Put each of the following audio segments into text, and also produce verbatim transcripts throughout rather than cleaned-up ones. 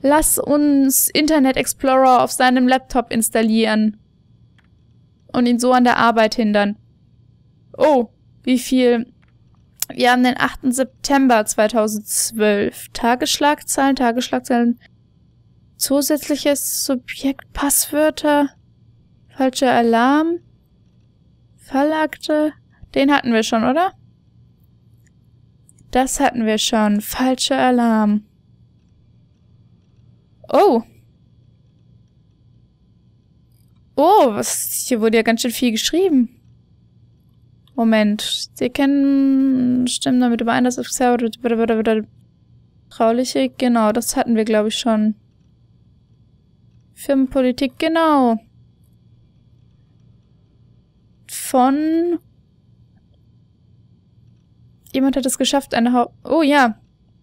Lass uns Internet Explorer auf seinem Laptop installieren. Und ihn so an der Arbeit hindern. Oh, wie viel... Wir haben den achten September zweitausendzwölf. Tagesschlagzeilen, Tagesschlagzeilen. Zusätzliches Subjekt, Passwörter. Falscher Alarm. Fallakte. Den hatten wir schon, oder? Das hatten wir schon. Falscher Alarm. Oh. Oh, was, hier wurde ja ganz schön viel geschrieben. Moment. Sie kennen... Stimmen damit überein, dass es... Trauliche, genau, das hatten wir, glaube ich, schon. Firmenpolitik, genau. Von... Jemand hat es geschafft, eine Haupt... Oh, ja.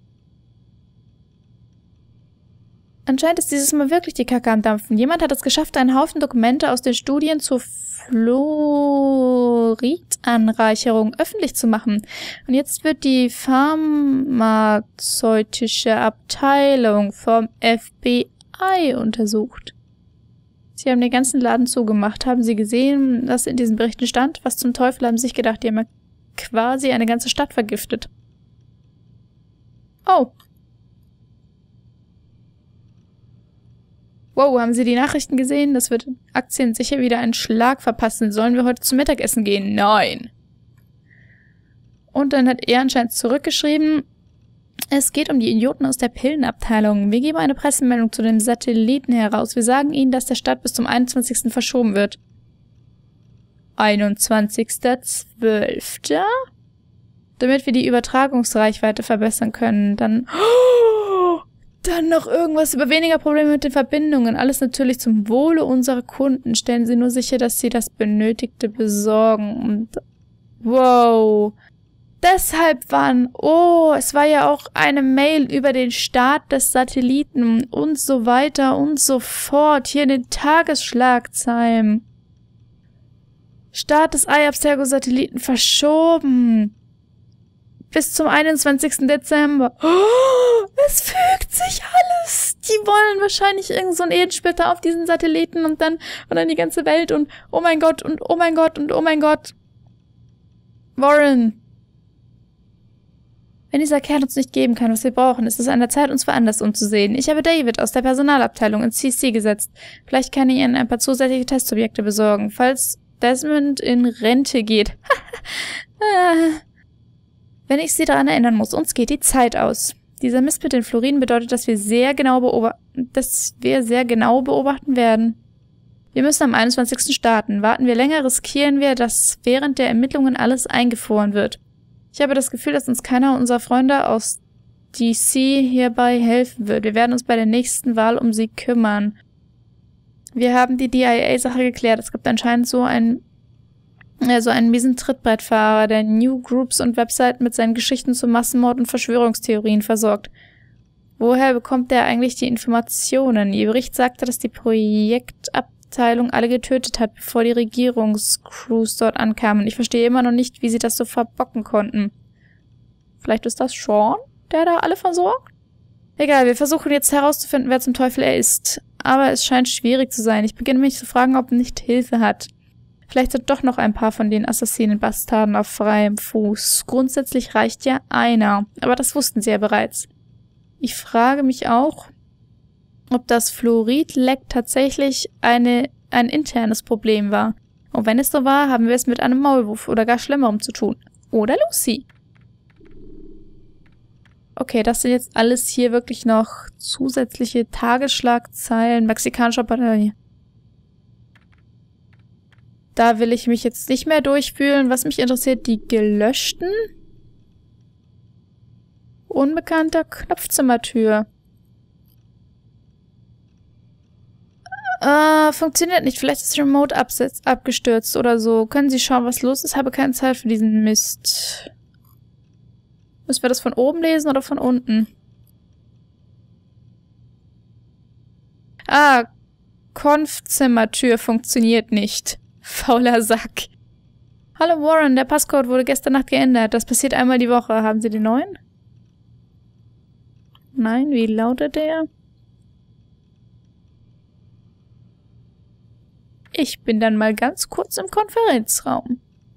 Anscheinend ist dieses Mal wirklich die Kacke am Dampfen. Jemand hat es geschafft, einen Haufen Dokumente aus den Studien zur Fluoridanreicherung öffentlich zu machen. Und jetzt wird die pharmazeutische Abteilung vom F B I untersucht. Sie haben den ganzen Laden zugemacht. Haben Sie gesehen, was in diesen Berichten stand? Was zum Teufel haben Sie sich gedacht? Die haben ja quasi eine ganze Stadt vergiftet. Oh. Wow, haben Sie die Nachrichten gesehen? Das wird Aktien sicher wieder einen Schlag verpassen. Sollen wir heute zum Mittagessen gehen? Nein. Und dann hat er anscheinend zurückgeschrieben, es geht um die Idioten aus der Pillenabteilung. Wir geben eine Pressemeldung zu den Satelliten heraus. Wir sagen Ihnen, dass der Start bis zum einundzwanzigsten verschoben wird. einundzwanzigster zwölfter Damit wir die Übertragungsreichweite verbessern können. Dann... Dann noch irgendwas über weniger Probleme mit den Verbindungen. Alles natürlich zum Wohle unserer Kunden. Stellen Sie nur sicher, dass Sie das Benötigte besorgen. Und wow. Deshalb waren... Oh, es war ja auch eine Mail über den Start des Satelliten und so weiter und so fort. Hier in den Tagesschlagzeilen. Start des I A B S Tergo-Satelliten verschoben. Bis zum einundzwanzigsten Dezember. Oh, es fügt sich alles. Die wollen wahrscheinlich irgend so einen Erdensplitter auf diesen Satelliten und dann, und dann die ganze Welt und oh mein Gott und oh mein Gott und oh mein Gott. Warren. Wenn dieser Kerl uns nicht geben kann, was wir brauchen, ist es an der Zeit, uns woanders umzusehen. Ich habe David aus der Personalabteilung ins C C gesetzt. Vielleicht kann ich Ihnen ein paar zusätzliche Testsubjekte besorgen, falls Desmond in Rente geht. ah. Wenn ich Sie daran erinnern muss, uns geht die Zeit aus. Dieser Mist mit den Fluoriden bedeutet, dass wir sehr genau beobachten, dass wir sehr genau beobachten werden. Wir müssen am einundzwanzigsten starten. Warten wir länger, riskieren wir, dass während der Ermittlungen alles eingefroren wird. Ich habe das Gefühl, dass uns keiner unserer Freunde aus D C hierbei helfen wird. Wir werden uns bei der nächsten Wahl um sie kümmern. Wir haben die D I A-Sache geklärt. Es gibt anscheinend so einen Also einen miesen Trittbrettfahrer, der Newgroups und Webseiten mit seinen Geschichten zu Massenmord und Verschwörungstheorien versorgt. Woher bekommt der eigentlich die Informationen? Ihr Bericht sagte, dass die Projektabteilung alle getötet hat, bevor die Regierungscrews dort ankamen. Ich verstehe immer noch nicht, wie sie das so verbocken konnten. Vielleicht ist das Sean, der da alle versorgt? Egal, wir versuchen jetzt herauszufinden, wer zum Teufel er ist. Aber es scheint schwierig zu sein. Ich beginne mich zu fragen, ob er nicht Hilfe hat. Vielleicht sind doch noch ein paar von den Assassinen-Bastarden auf freiem Fuß. Grundsätzlich reicht ja einer, aber das wussten sie ja bereits. Ich frage mich auch, ob das Fluoridleck tatsächlich eine, ein internes Problem war. Und wenn es so war, haben wir es mit einem Maulwurf oder gar Schlimmerem zu tun. Oder Lucy. Okay, das sind jetzt alles hier wirklich noch zusätzliche Tagesschlagzeilen mexikanischer Bataille. Da will ich mich jetzt nicht mehr durchfühlen. Was mich interessiert, die gelöschten. Unbekannter Knopfzimmertür. Äh, funktioniert nicht. Vielleicht ist das Remote abgestürzt oder so. Können Sie schauen, was los ist? Habe keine Zeit für diesen Mist. Müssen wir das von oben lesen oder von unten? Ah, Konfzimmertür funktioniert nicht. Fauler Sack. Hallo Warren, der Passcode wurde gestern Nacht geändert. Das passiert einmal die Woche. Haben Sie den neuen? Nein, wie lautet der? Ich bin dann mal ganz kurz im Konferenzraum.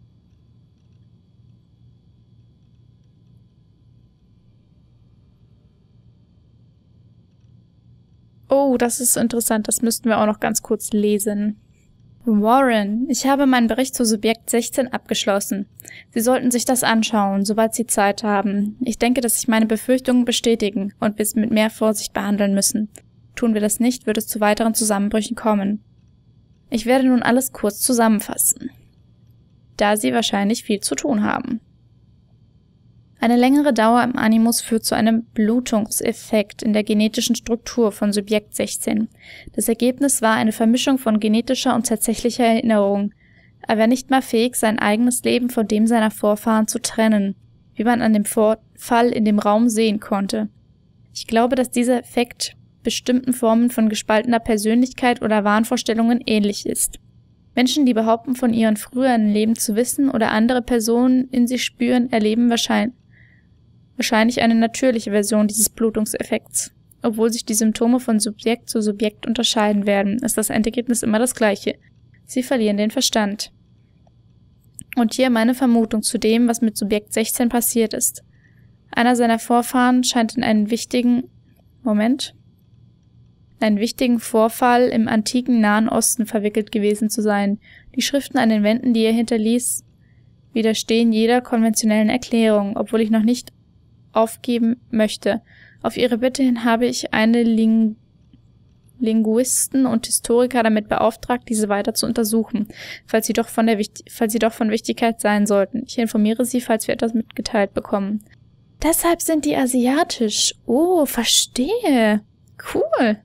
Oh, das ist interessant. Das müssten wir auch noch ganz kurz lesen. Warren, ich habe meinen Bericht zu Subjekt sechzehn abgeschlossen. Sie sollten sich das anschauen, sobald Sie Zeit haben. Ich denke, dass sich meine Befürchtungen bestätigen und wir es mit mehr Vorsicht behandeln müssen. Tun wir das nicht, wird es zu weiteren Zusammenbrüchen kommen. Ich werde nun alles kurz zusammenfassen, da Sie wahrscheinlich viel zu tun haben. Eine längere Dauer im Animus führt zu einem Blutungseffekt in der genetischen Struktur von Subjekt sechzehn. Das Ergebnis war eine Vermischung von genetischer und tatsächlicher Erinnerung. Er war nicht mal fähig, sein eigenes Leben von dem seiner Vorfahren zu trennen, wie man an dem Vorfall in dem Raum sehen konnte. Ich glaube, dass dieser Effekt bestimmten Formen von gespaltener Persönlichkeit oder Wahnvorstellungen ähnlich ist. Menschen, die behaupten, von ihren früheren Leben zu wissen oder andere Personen in sich spüren, erleben wahrscheinlich Wahrscheinlich eine natürliche Version dieses Blutungseffekts. Obwohl sich die Symptome von Subjekt zu Subjekt unterscheiden werden, ist das Endergebnis immer das gleiche. Sie verlieren den Verstand. Und hier meine Vermutung zu dem, was mit Subjekt sechzehn passiert ist. Einer seiner Vorfahren scheint in einen wichtigen... Moment... einen wichtigen Vorfall im antiken Nahen Osten verwickelt gewesen zu sein. Die Schriften an den Wänden, die er hinterließ, widerstehen jeder konventionellen Erklärung, obwohl ich noch nicht aufgeben möchte. Auf ihre Bitte hin habe ich eine Ling Linguisten und Historiker damit beauftragt, diese weiter zu untersuchen, falls sie doch von der Wicht falls sie doch von Wichtigkeit sein sollten. Ich informiere Sie, falls wir etwas mitgeteilt bekommen. Deshalb sind die asiatisch. Oh, verstehe. Cool.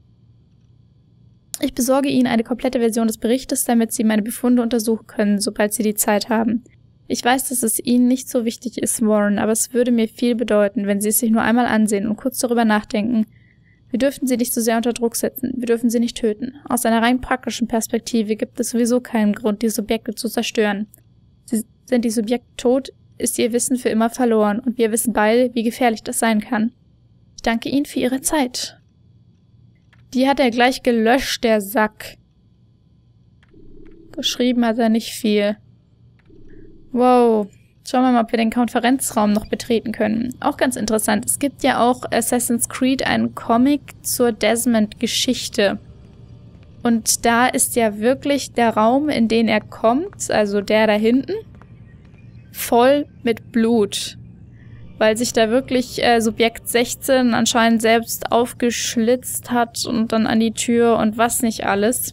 Ich besorge Ihnen eine komplette Version des Berichtes, damit Sie meine Befunde untersuchen können, sobald Sie die Zeit haben. Ich weiß, dass es Ihnen nicht so wichtig ist, Warren, aber es würde mir viel bedeuten, wenn Sie es sich nur einmal ansehen und kurz darüber nachdenken. Wir dürfen Sie nicht so sehr unter Druck setzen. Wir dürfen Sie nicht töten. Aus einer rein praktischen Perspektive gibt es sowieso keinen Grund, die Subjekte zu zerstören. Sie, sind die Subjekte tot, ist Ihr Wissen für immer verloren und wir wissen beide, wie gefährlich das sein kann. Ich danke Ihnen für Ihre Zeit. Die hat er gleich gelöscht, der Sack. Geschrieben hat er nicht viel. Wow. Schauen wir mal, ob wir den Konferenzraum noch betreten können. Auch ganz interessant. Es gibt ja auch Assassin's Creed einen Comic zur Desmond-Geschichte. Und da ist ja wirklich der Raum, in den er kommt, also der da hinten, voll mit Blut. Weil sich da wirklich äh, Subjekt sechzehn anscheinend selbst aufgeschlitzt hat und dann an die Tür und was nicht alles.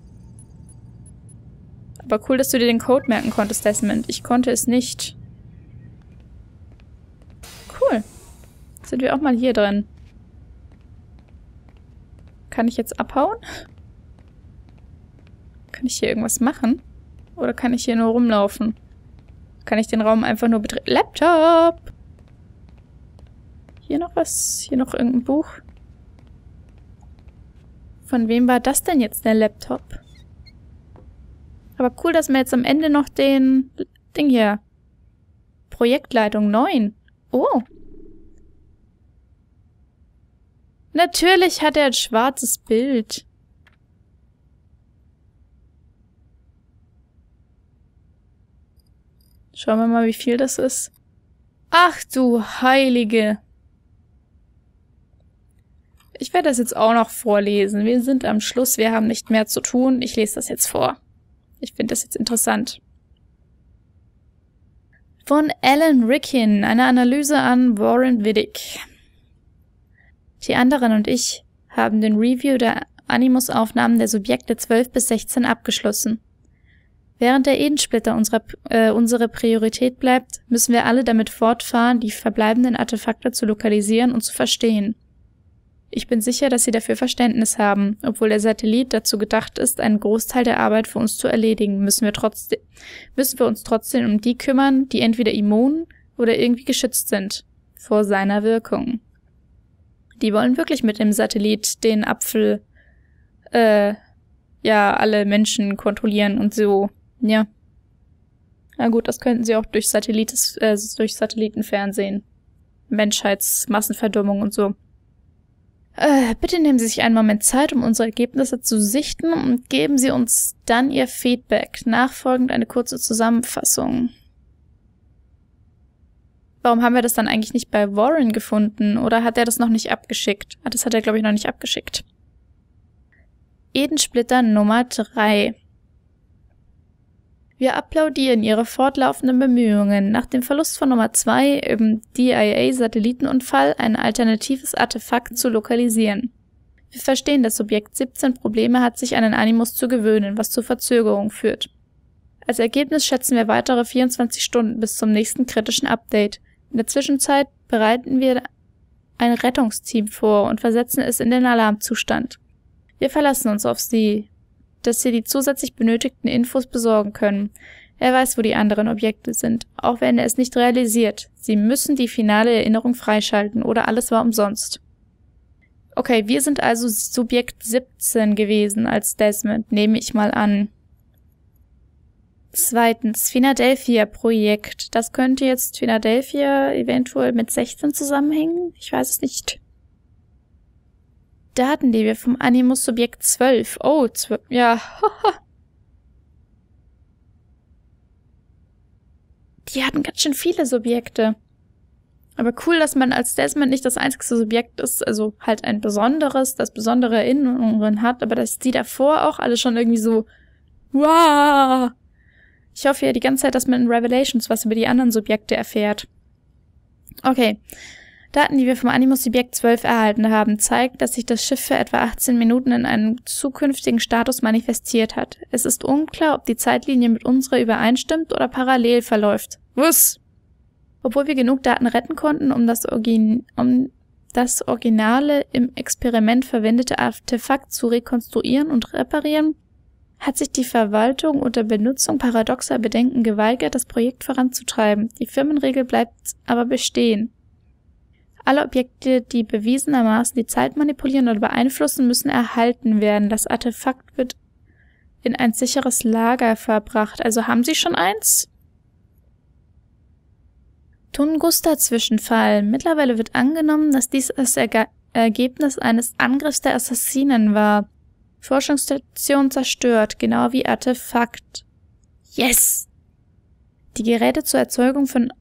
Aber cool, dass du dir den Code merken konntest, Desmond. Ich konnte es nicht. Cool. Sind wir auch mal hier drin. Kann ich jetzt abhauen? Kann ich hier irgendwas machen? Oder kann ich hier nur rumlaufen? Kann ich den Raum einfach nur betreten? Laptop! Hier noch was? Hier noch irgendein Buch? Von wem war das denn jetzt, der Laptop? Aber cool, dass wir jetzt am Ende noch den Ding hier. Projektleitung neun. Oh. Natürlich hat er ein schwarzes Bild. Schauen wir mal, wie viel das ist. Ach du Heilige. Ich werde das jetzt auch noch vorlesen. Wir sind am Schluss, wir haben nicht mehr zu tun. Ich lese das jetzt vor. Ich finde das jetzt interessant. Von Alan Rickin, eine Analyse an Warren Widdick. Die anderen und ich haben den Review der Animus-Aufnahmen der Subjekte zwölf bis sechzehn abgeschlossen. Während der Edensplitter unsere, äh, unsere Priorität bleibt, müssen wir alle damit fortfahren, die verbleibenden Artefakte zu lokalisieren und zu verstehen. Ich bin sicher, dass Sie dafür Verständnis haben. Obwohl der Satellit dazu gedacht ist, einen Großteil der Arbeit für uns zu erledigen, müssen wir, trotzdem, müssen wir uns trotzdem um die kümmern, die entweder immun oder irgendwie geschützt sind vor seiner Wirkung. Die wollen wirklich mit dem Satellit den Apfel, äh, ja, alle Menschen kontrollieren und so, ja. Na gut, das könnten sie auch durch Satellites, äh, durch Satellitenfernsehen. Menschheitsmassenverdummung und so. Äh, bitte nehmen Sie sich einen Moment Zeit, um unsere Ergebnisse zu sichten und geben Sie uns dann Ihr Feedback. Nachfolgend eine kurze Zusammenfassung. Warum haben wir das dann eigentlich nicht bei Warren gefunden? Oder hat er das noch nicht abgeschickt? Ah, das hat er, glaube ich, noch nicht abgeschickt. Edensplitter Nummer drei. Wir applaudieren Ihre fortlaufenden Bemühungen, nach dem Verlust von Nummer zwei im D I A-Satellitenunfall ein alternatives Artefakt zu lokalisieren. Wir verstehen, dass Subjekt siebzehn Probleme hat, sich an den Animus zu gewöhnen, was zu Verzögerung führt. Als Ergebnis schätzen wir weitere vierundzwanzig Stunden bis zum nächsten kritischen Update. In der Zwischenzeit bereiten wir ein Rettungsteam vor und versetzen es in den Alarmzustand. Wir verlassen uns auf Sie, dass Sie die zusätzlich benötigten Infos besorgen können. Er weiß, wo die anderen Objekte sind, auch wenn er es nicht realisiert. Sie müssen die finale Erinnerung freischalten oder alles war umsonst. Okay, wir sind also Subjekt siebzehn gewesen als Desmond, nehme ich mal an. Zweitens, Philadelphia-Projekt. Das könnte jetzt Philadelphia eventuell mit sechzehn zusammenhängen? Ich weiß es nicht. Daten, die wir vom Animus Subjekt zwölf. Oh, zwölf. Ja. Die hatten ganz schön viele Subjekte. Aber cool, dass man als Desmond nicht das einzige Subjekt ist, also halt ein besonderes, das besondere Erinnerungen hat, aber dass die davor auch alle schon irgendwie so, wow. Ich hoffe ja die ganze Zeit, dass man in Revelations was über die anderen Subjekte erfährt. Okay. Daten, die wir vom Animus Subjekt zwölf erhalten haben, zeigen, dass sich das Schiff für etwa achtzehn Minuten in einem zukünftigen Status manifestiert hat. Es ist unklar, ob die Zeitlinie mit unserer übereinstimmt oder parallel verläuft. Was? Obwohl wir genug Daten retten konnten, um das, Origin um das originale im Experiment verwendete Artefakt zu rekonstruieren und reparieren, hat sich die Verwaltung unter Benutzung paradoxer Bedenken geweigert, das Projekt voranzutreiben. Die Firmenregel bleibt aber bestehen. Alle Objekte, die bewiesenermaßen die Zeit manipulieren oder beeinflussen, müssen erhalten werden. Das Artefakt wird in ein sicheres Lager verbracht. Also haben Sie schon eins? Tunguska-Zwischenfall. Mittlerweile wird angenommen, dass dies das Erge- Ergebnis eines Angriffs der Assassinen war. Forschungsstation zerstört, genau wie Artefakt. Yes! Die Geräte zur Erzeugung von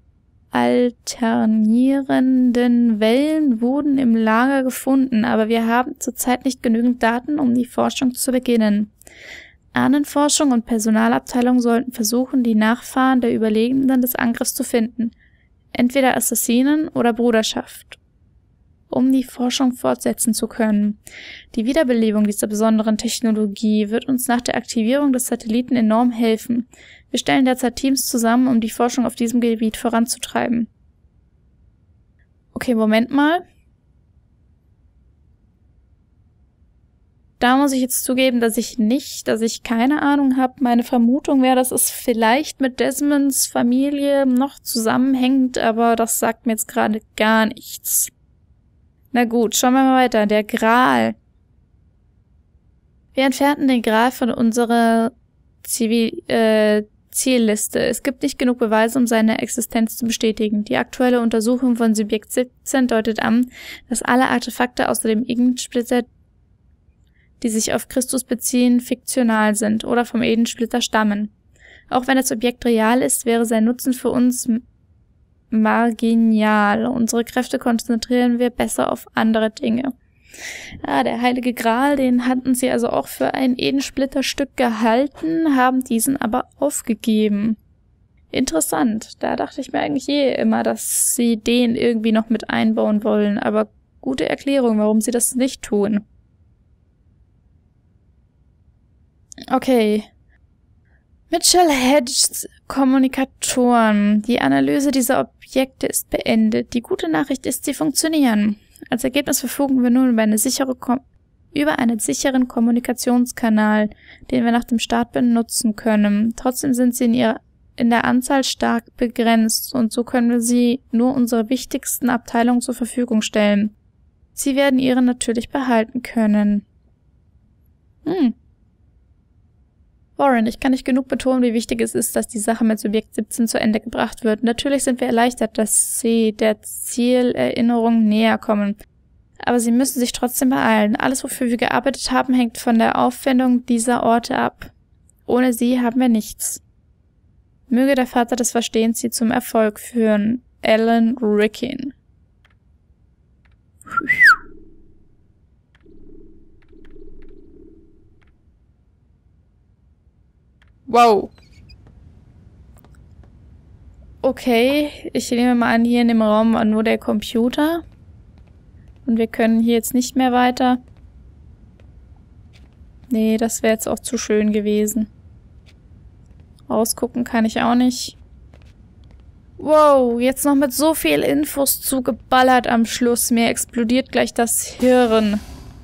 alternierenden Wellen wurden im Lager gefunden, aber wir haben zurzeit nicht genügend Daten, um die Forschung zu beginnen. Ahnenforschung und Personalabteilung sollten versuchen, die Nachfahren der Überlebenden des Angriffs zu finden, entweder Assassinen oder Bruderschaft, um die Forschung fortsetzen zu können. Die Wiederbelebung dieser besonderen Technologie wird uns nach der Aktivierung des Satelliten enorm helfen. Wir stellen derzeit Teams zusammen, um die Forschung auf diesem Gebiet voranzutreiben. Okay, Moment mal. Da muss ich jetzt zugeben, dass ich nicht, dass ich keine Ahnung habe. Meine Vermutung wäre, dass es vielleicht mit Desmonds Familie noch zusammenhängt, aber das sagt mir jetzt gerade gar nichts. Na gut, schauen wir mal weiter. Der Gral. Wir entfernten den Gral von unserer Zivil, äh, Zielliste. Es gibt nicht genug Beweise, um seine Existenz zu bestätigen. Die aktuelle Untersuchung von Subjekt siebzehn deutet an, dass alle Artefakte außer dem Edensplitter, die sich auf Christus beziehen, fiktional sind oder vom Edensplitter stammen. Auch wenn das Objekt real ist, wäre sein Nutzen für uns marginal. Unsere Kräfte konzentrieren wir besser auf andere Dinge. Ah, der Heilige Gral, den hatten sie also auch für ein Edensplitterstück gehalten, haben diesen aber aufgegeben. Interessant. Da dachte ich mir eigentlich eh immer, dass sie den irgendwie noch mit einbauen wollen, aber gute Erklärung, warum sie das nicht tun. Okay. Mitchell Hedges Kommunikatoren. Die Analyse dieser Objekte ist beendet. Die gute Nachricht ist, sie funktionieren. Als Ergebnis verfügen wir nun über, eine sichere Kom über einen sicheren Kommunikationskanal, den wir nach dem Start benutzen können. Trotzdem sind sie in, ihrer, in der Anzahl stark begrenzt und so können wir sie nur unserer wichtigsten Abteilung zur Verfügung stellen. Sie werden ihre natürlich behalten können. Hm. Warren, ich kann nicht genug betonen, wie wichtig es ist, dass die Sache mit Subjekt siebzehn zu Ende gebracht wird. Natürlich sind wir erleichtert, dass sie der Zielerinnerung näher kommen. Aber sie müssen sich trotzdem beeilen. Alles, wofür wir gearbeitet haben, hängt von der Auffindung dieser Orte ab. Ohne sie haben wir nichts. Möge der Vater des Verstehens sie zum Erfolg führen. Alan Rickin. Wow. Okay, ich nehme mal an, hier in dem Raum war nur der Computer. Und wir können hier jetzt nicht mehr weiter. Nee, das wäre jetzt auch zu schön gewesen. Ausgucken kann ich auch nicht. Wow, jetzt noch mit so viel Infos zugeballert am Schluss. Mir explodiert gleich das Hirn.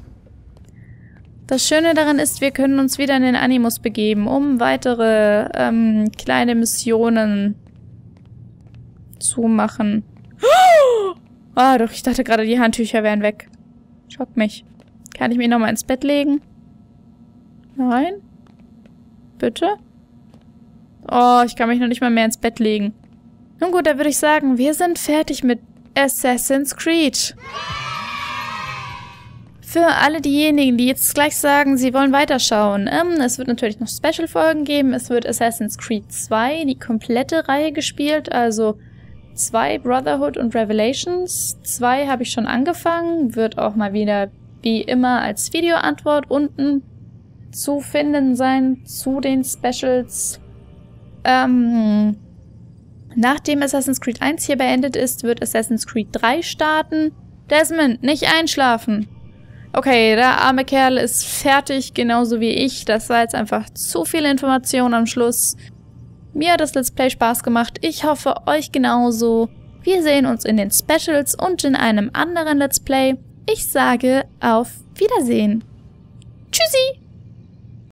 Das Schöne daran ist, wir können uns wieder in den Animus begeben, um weitere ähm, kleine Missionen zu machen. Ah, doch, ich dachte gerade, die Handtücher wären weg. Schockt mich. Kann ich mich nochmal ins Bett legen? Nein? Bitte? Oh, ich kann mich noch nicht mal mehr ins Bett legen. Nun gut, dann würde ich sagen, wir sind fertig mit Assassin's Creed. Für alle diejenigen, die jetzt gleich sagen, sie wollen weiterschauen, ähm, es wird natürlich noch Special-Folgen geben. Es wird Assassin's Creed zwei, die komplette Reihe gespielt, also zwei Brotherhood und Revelations. zwei habe ich schon angefangen, wird auch mal wieder wie immer als Videoantwort unten zu finden sein zu den Specials. Ähm, nachdem Assassin's Creed eins hier beendet ist, wird Assassin's Creed drei starten. Desmond, nicht einschlafen! Okay, der arme Kerl ist fertig, genauso wie ich. Das war jetzt einfach zu viel Information am Schluss. Mir hat das Let's Play Spaß gemacht. Ich hoffe, euch genauso. Wir sehen uns in den Specials und in einem anderen Let's Play. Ich sage auf Wiedersehen. Tschüssi!